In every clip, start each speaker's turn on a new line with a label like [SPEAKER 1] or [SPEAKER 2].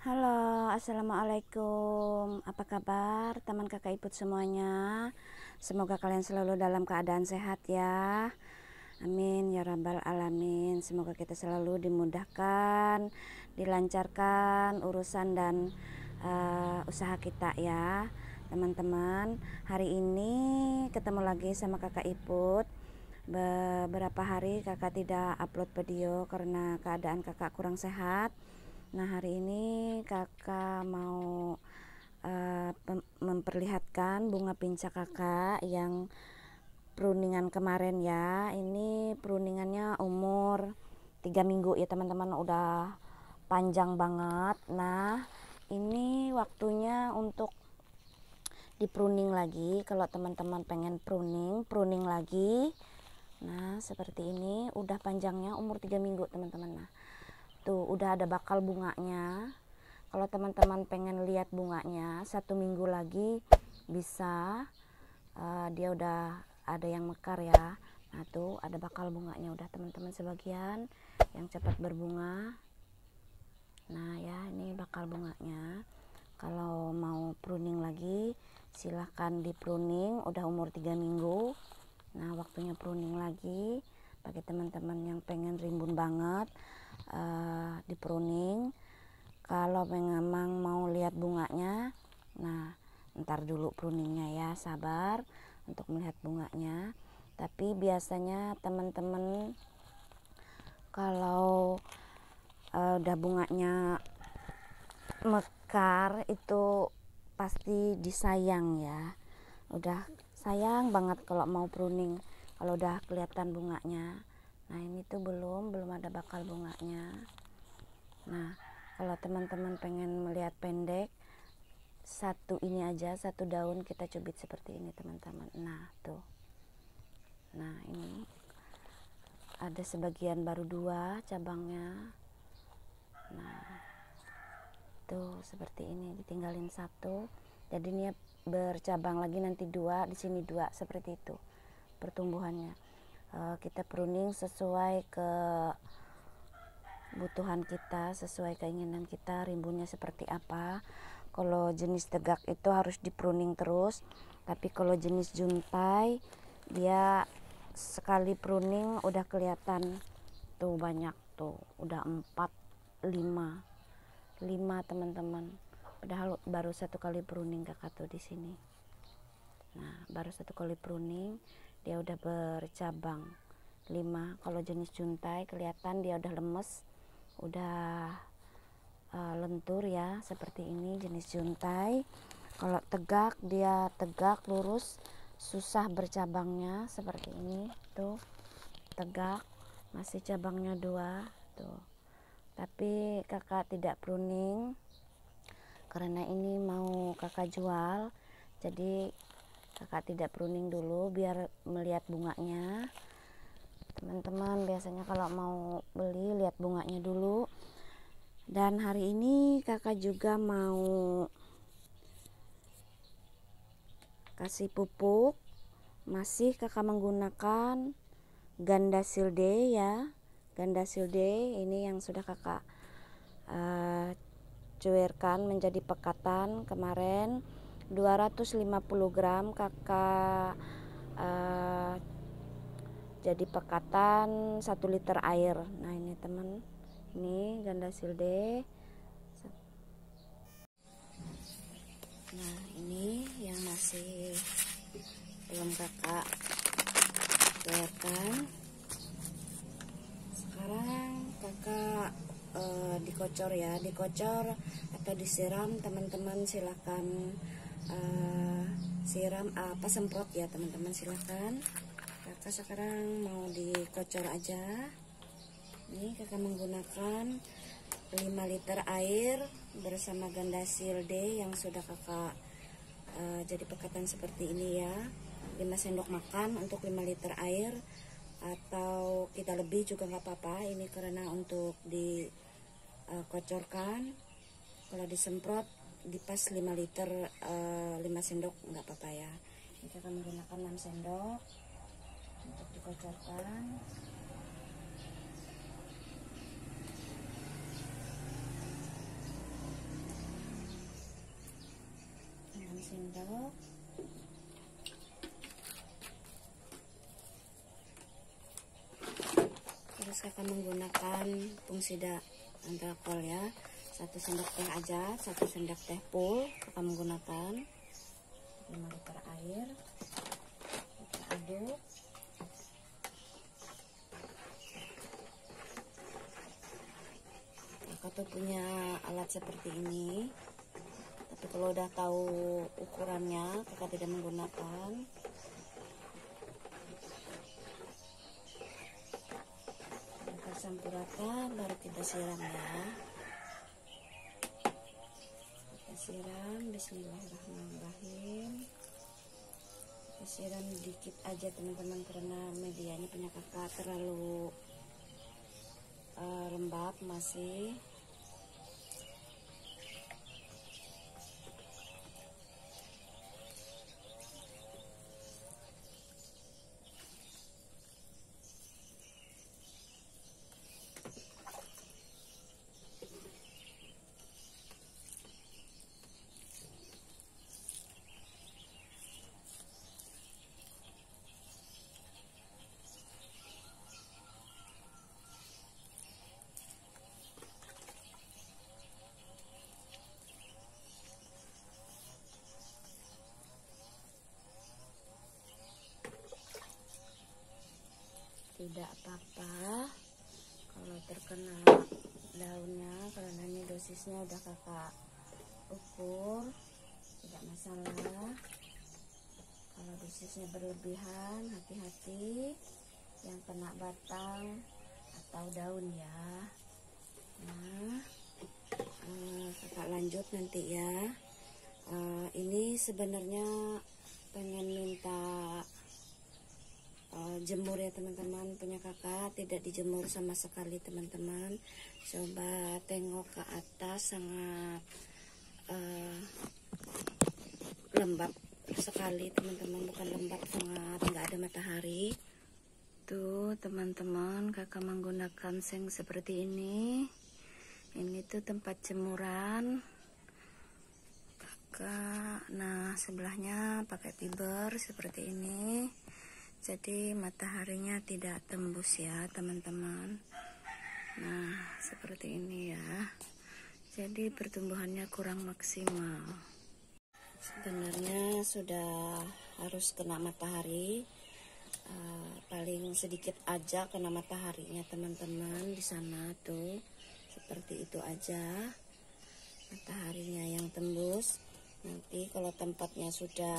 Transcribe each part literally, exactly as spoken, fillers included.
[SPEAKER 1] Halo, assalamualaikum. Apa kabar teman kakak ibu semuanya? Semoga kalian selalu dalam keadaan sehat ya. Amin ya rabbal alamin. Semoga kita selalu dimudahkan, dilancarkan urusan dan uh, usaha kita ya, teman-teman. Hari ini ketemu lagi sama kakak Iput. Beberapa hari kakak tidak upload video karena keadaan kakak kurang sehat. Nah, hari ini kakak mau uh, memperlihatkan bunga pinca kakak yang pruningan kemarin ya. Ini pruningannya umur tiga minggu ya teman-teman, udah panjang banget. Nah, ini waktunya untuk di pruning lagi. Kalau teman-teman pengen pruning, pruning lagi. Nah, seperti ini udah panjangnya umur tiga minggu teman-teman. Nah, tuh udah ada bakal bunganya. Kalau teman-teman pengen lihat bunganya satu minggu lagi bisa, uh, dia udah ada yang mekar ya. Nah tuh ada bakal bunganya udah teman-teman, sebagian yang cepat berbunga. Nah ya, ini bakal bunganya. Kalau mau pruning lagi silahkan di pruning, udah umur tiga minggu. Nah waktunya pruning lagi bagi teman-teman yang pengen rimbun banget. Uh, di pruning. Kalau memang mau lihat bunganya, nah ntar dulu pruningnya ya, sabar untuk melihat bunganya. Tapi biasanya teman-teman kalau uh, udah bunganya mekar itu pasti disayang ya, udah sayang banget kalau mau pruning kalau udah kelihatan bunganya. Nah ini tuh belum belum ada bakal bunganya. Nah kalau teman-teman pengen melihat pendek, satu ini aja, satu daun kita cubit seperti ini teman-teman. Nah tuh, nah ini ada sebagian baru dua cabangnya. Nah tuh seperti ini, ditinggalin satu, jadi ini bercabang lagi nanti dua, di sini dua, seperti itu pertumbuhannya. Uh, kita pruning sesuai ke kebutuhan kita, sesuai keinginan kita, rimbunnya seperti apa. Kalau jenis tegak itu harus di pruning terus, tapi kalau jenis juntai dia sekali pruning udah kelihatan tuh banyak, tuh udah empat lima lima teman-teman, padahal baru satu kali pruning kakak tuh di sini. Nah baru satu kali pruning dia udah bercabang lima. Kalau jenis juntai kelihatan dia udah lemes, udah uh, lentur ya, seperti ini jenis juntai. Kalau tegak dia tegak lurus, susah bercabangnya, seperti ini tuh tegak masih cabangnya dua tuh. Tapi kakak tidak pruning karena ini mau kakak jual, jadi kakak tidak pruning dulu biar melihat bunganya. Teman-teman biasanya kalau mau beli lihat bunganya dulu. Dan hari ini kakak juga mau kasih pupuk. Masih kakak menggunakan ganda silde ya, ganda silde ini yang sudah kakak uh, cuirkan menjadi pekatan kemarin dua ratus lima puluh gram kakak uh, jadi pekatan satu liter air. Nah ini teman, ini ganda silde. Nah ini yang masih belum kakak cuirkan. Sekarang kakak uh, dikocor ya, dikocor atau disiram teman-teman, silahkan uh, siram apa semprot ya teman-teman, silahkan. Kakak sekarang mau dikocor aja. Ini kakak menggunakan lima liter air bersama ganda silde yang sudah kakak uh, jadi pekatan seperti ini ya, lima sendok makan untuk lima liter air, atau kita lebih juga nggak apa-apa. Ini karena untuk dikocorkan, uh, kalau disemprot dipas lima liter, uh, lima sendok nggak apa-apa ya. Ini kita menggunakan enam sendok untuk dikocorkan. sendok. Terus kakak menggunakan pungsida antrakol ya, satu sendok teh aja, satu sendok teh full kakak menggunakan lima liter air. Kita aduk. Kakak tuh punya alat seperti ini, tapi kalau udah tahu ukurannya kakak tidak menggunakan. Campur rata, baru kita siram ya. Kita siram, bismillahirrahmanirrahim. Kita siram dikit aja teman-teman, karena medianya punya kakak terlalu uh, lembab masih. Tidak apa-apa kalau terkena daunnya, karena ini dosisnya udah kakak ukur, tidak masalah. Kalau dosisnya berlebihan, hati-hati yang kena batang atau daun ya. Nah, eh, kakak lanjut nanti ya. Eh, ini sebenarnya pengen minta Uh, jemur ya teman-teman, punya kakak tidak dijemur sama sekali teman-teman. Coba tengok ke atas, sangat uh, lembab sekali teman-teman, bukan lembab, sangat nggak ada matahari. Tuh teman-teman, kakak menggunakan seng seperti ini. Ini tuh tempat jemuran kakak. Nah, sebelahnya pakai tiber seperti ini, jadi mataharinya tidak tembus ya teman-teman. Nah, seperti ini ya. Jadi pertumbuhannya kurang maksimal. Sebenarnya sudah harus kena matahari, uh, paling sedikit aja kena mataharinya teman-teman. Di sana tuh seperti itu aja mataharinya yang tembus. Nanti kalau tempatnya sudah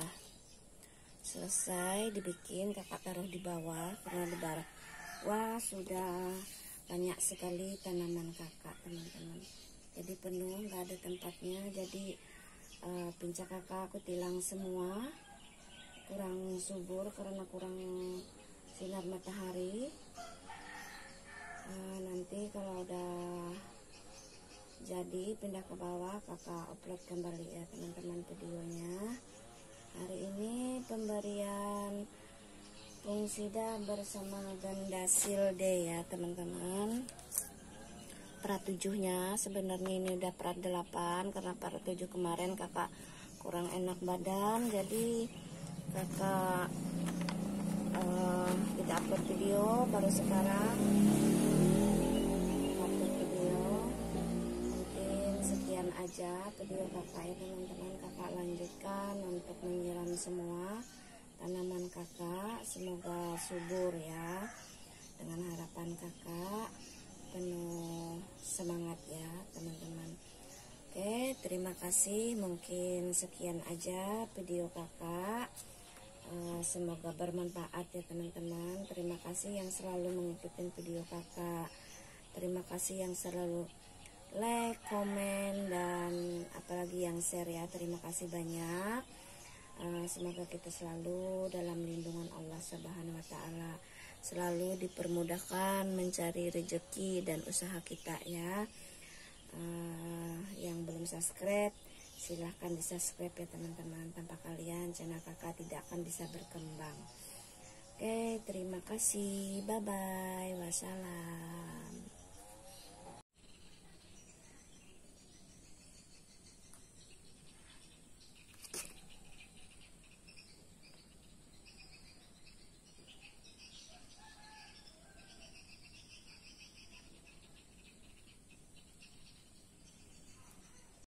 [SPEAKER 1] selesai dibikin, kakak taruh di bawah, karena di bawah sudah banyak sekali tanaman kakak teman-teman, jadi penuh, nggak ada tempatnya. Jadi uh, pincak kakak aku tilang semua, kurang subur karena kurang sinar matahari. Uh, nanti kalau udah jadi pindah ke bawah, kakak upload kembali ya teman-teman videonya. Hari ini pemberian fungsida bersama Gandasil D ya teman-teman. Perat tujuhnya sebenarnya ini udah perat delapan, karena perat tujuh kemarin kakak kurang enak badan, jadi kakak uh, tidak upload video, baru sekarang upload video. Mungkin sekian aja video kakak ya teman-teman. Kakak lanjutkan untuk menyiram semua tanaman kakak, semoga subur ya, dengan harapan kakak penuh semangat ya teman-teman. Oke, terima kasih, mungkin sekian aja video kakak. Uh, semoga bermanfaat ya teman-teman. Terima kasih yang selalu mengikuti video kakak, terima kasih yang selalu like, komen, dan apalagi yang share ya. Terima kasih banyak. Uh, semoga kita selalu dalam lindungan Allah Subhanahu wa Ta'ala, selalu dipermudahkan mencari rezeki dan usaha kita ya. Uh, yang belum subscribe, silahkan di subscribe ya teman-teman. Tanpa kalian channel kakak tidak akan bisa berkembang. Oke, terima kasih, bye bye, wassalam.